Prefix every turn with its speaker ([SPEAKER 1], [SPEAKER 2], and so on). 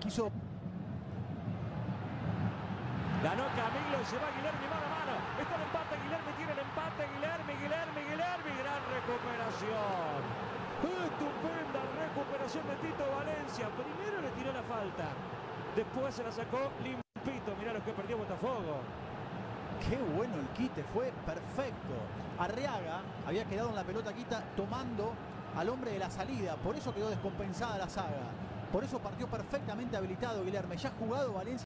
[SPEAKER 1] quiso...
[SPEAKER 2] Ganó Camilo, se va Guilherme mano a mano. Está el empate, Guilherme tiene el empate. Guilherme, gran recuperación. Estupenda recuperación de Tito Valencia. Primero le tiró la falta, después se la sacó limpito. Mirá lo que perdió Botafogo.
[SPEAKER 1] Qué bueno el quite, fue perfecto. Arriaga había quedado en la pelota quita tomando al hombre de la salida. Por eso quedó descompensada la saga. Por eso partió perfectamente habilitado Guilherme. Ya ha jugado Valencia